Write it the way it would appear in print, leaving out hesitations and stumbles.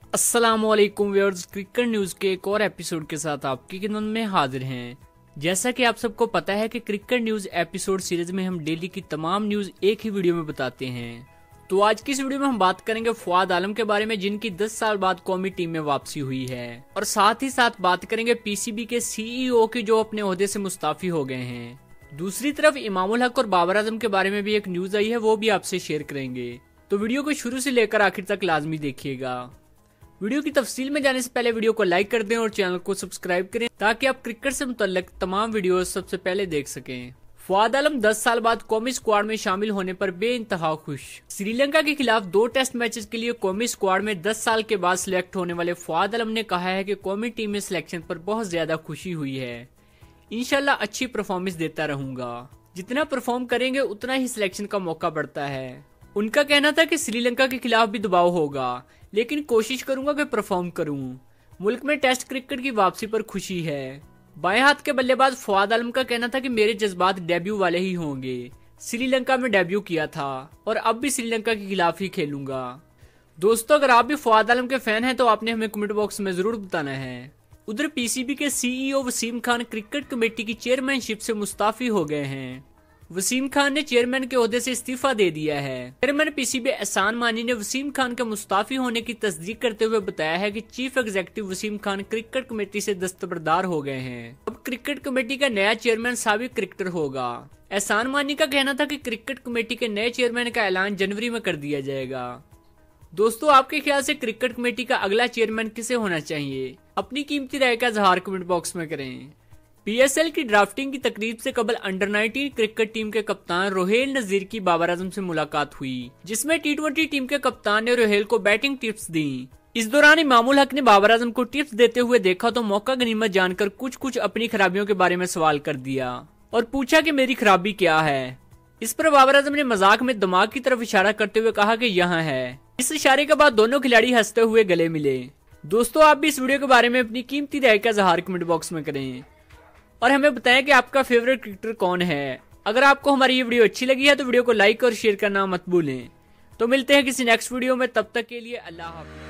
अस्सलामुअलैकुम viewers, cricket news के एक और एपिसोड के साथ आपकी खिदमत में हाजिर हैं। जैसा कि आप सबको पता है कि क्रिकेट न्यूज एपिसोड सीरीज में हम डेली की तमाम न्यूज एक ही वीडियो में बताते हैं। तो आज की इस वीडियो में हम बात करेंगे फवाद आलम के बारे में, जिनकी 10 साल बाद कौमी टीम में वापसी हुई है, और साथ ही साथ बात करेंगे पीसीबी के सीईओ की, जो अपने ओहदे से मुस्ताफी हो गए हैं। दूसरी तरफ इमामुल हक और बाबर आजम के बारे में भी एक न्यूज आई है, वो भी आपसे शेयर करेंगे। तो वीडियो को शुरू से लेकर आखिर तक लाजमी देखिएगा। वीडियो की तफसील में जाने से पहले वीडियो को लाइक कर दें और चैनल को सब्सक्राइब करें, ताकि आप क्रिकेट से मुतल्लिक तमाम वीडियो सबसे पहले देख सकें। फवाद आलम 10 साल बाद कौमी स्क्वाड में शामिल होने पर बेइंतहा खुश। श्रीलंका के खिलाफ 2 टेस्ट मैचेस के लिए कौमी स्क्वाड में 10 साल के बाद सिलेक्ट होने वाले फवाद आलम ने कहा है कि कौमी टीम में सिलेक्शन पर बहुत ज्यादा खुशी हुई है। इंशाल्लाह अच्छी परफॉर्मेंस देता रहूंगा। जितना परफॉर्म करेंगे उतना ही सिलेक्शन का मौका बढ़ता है। उनका कहना था कि श्रीलंका के खिलाफ भी दबाव होगा, लेकिन कोशिश करूंगा कि परफॉर्म करूं। मुल्क में टेस्ट क्रिकेट की वापसी पर खुशी है। बाएं हाथ के बल्लेबाज फवाद आलम का कहना था कि मेरे जज्बात डेब्यू वाले ही होंगे। श्रीलंका में डेब्यू किया था और अब भी श्रीलंका के खिलाफ ही खेलूंगा। दोस्तों, अगर आप भी फवाद आलम के फैन हैं तो आपने हमें कमेंट बॉक्स में जरूर बताना है। उधर पीसीबी के CEO Wasim Khan cricket committee की चेयरमैनशिप से मुस्ताफी हो गए हैं। वसीम खान ने चेयरमैन के ओहदे से इस्तीफा दे दिया है। चेयरमैन पीसीबी एहसान मानी ने वसीम खान के मुस्ताफी होने की तस्दीक करते हुए बताया है कि chief executive Wasim Khan cricket committee से दस्तबरदार हो गए हैं। अब क्रिकेट कमेटी का नया चेयरमैन साबिक क्रिकेटर होगा। एहसान मानी का कहना था कि क्रिकेट कमेटी के नए चेयरमैन का ऐलान जनवरी में कर दिया जाएगा। दोस्तों, आपके ख्याल से क्रिकेट कमेटी का अगला चेयरमैन किसे होना चाहिए? अपनी कीमती राय का इजहार कमेंट बॉक्स में करें। पीएसएल की ड्राफ्टिंग की तकरीब से कबल अंडर-19 क्रिकेट टीम के कप्तान रोहेल नजीर की बाबर आजम से मुलाकात हुई, जिसमें टी20 टीम के कप्तान ने रोहेल को बैटिंग टिप्स दी। इस दौरान इमामुल हक ने बाबर आजम को टिप्स देते हुए देखा तो मौका गनीमत जानकर कुछ अपनी खराबियों के बारे में सवाल कर दिया और पूछा कि मेरी खराबी क्या है। इस पर बाबर आजम ने मजाक में दिमाग की तरफ इशारा करते हुए कहा कि यहाँ है। इस इशारे के बाद दोनों खिलाड़ी हंसते हुए गले मिले। दोस्तों, आप भी इस वीडियो के बारे में अपनी कीमती राय का इजहार कमेंट बॉक्स में करें और हमें बताएं कि आपका फेवरेट क्रिकेटर कौन है। अगर आपको हमारी ये वीडियो अच्छी लगी है तो वीडियो को लाइक और शेयर करना मत भूलें। तो मिलते हैं किसी नेक्स्ट वीडियो में, तब तक के लिए अल्लाह हाफ़िज़।